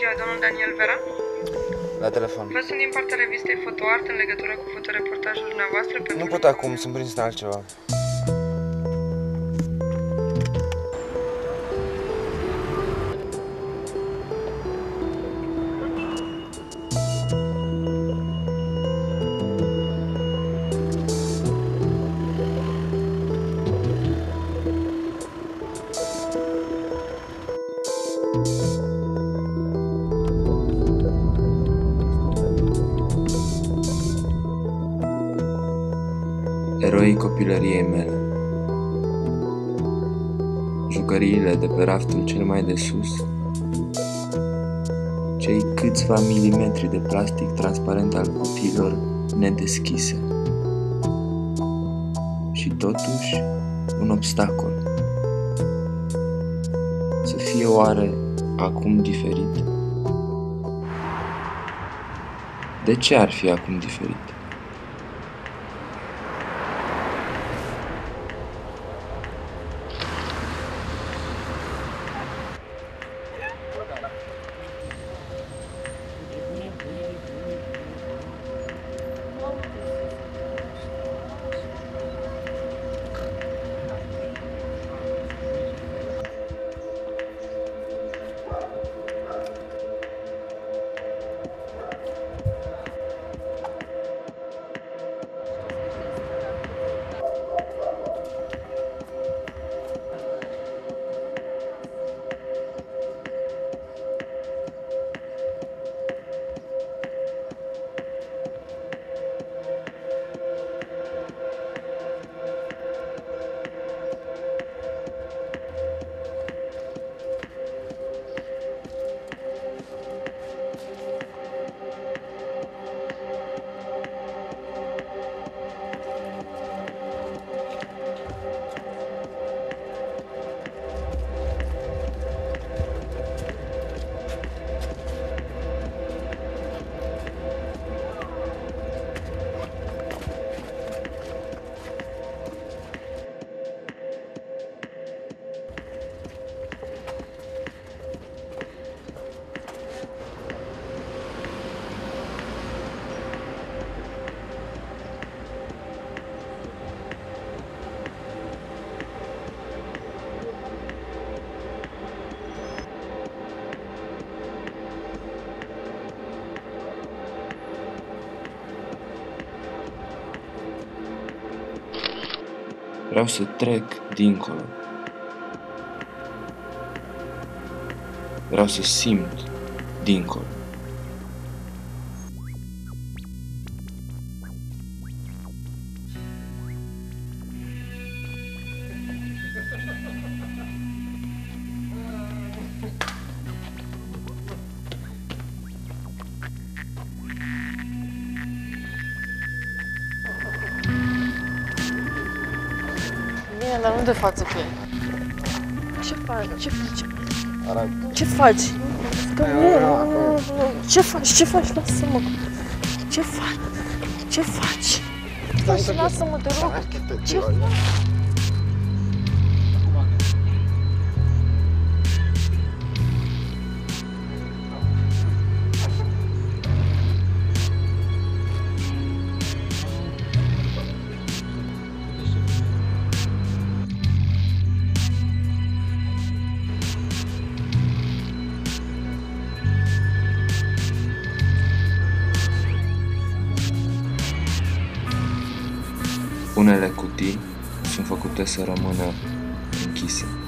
ziua, domnul Daniel Vera? La telefon. Vă sunt din partea revistei Fotoart în legătură cu fotoreportajul dumneavoastră pe... Nu pot acum, sunt prins în altceva. Eroii copilăriei mele. Jucăriile de pe raftul cel mai de sus. Cei câțiva milimetri de plastic transparent al cutiilor nedeschise. Și totuși un obstacol. Să fie oare acum diferit? De ce ar fi acum diferit? Vreau să trec dincolo. Vreau să simt dincolo. Bine, dar nu de față pe el. Ce faci? Ce faci? Ce faci? Ce faci? Lasă-mă! Ce faci? Ce faci? Lasă-mă, te rog! Ce faci? Unele cutii sunt făcute să rămână închise.